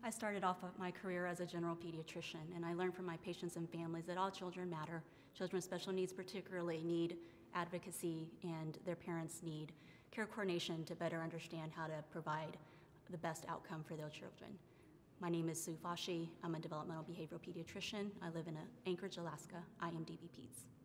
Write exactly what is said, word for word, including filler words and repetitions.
I started off my career as a general pediatrician, and I learned from my patients and families that all children matter. Children with special needs particularly need advocacy, and their parents need care coordination to better understand how to provide the best outcome for their children. My name is Siv Fasci. I'm a developmental behavioral pediatrician. I live in Anchorage, Alaska. I am D B Peds.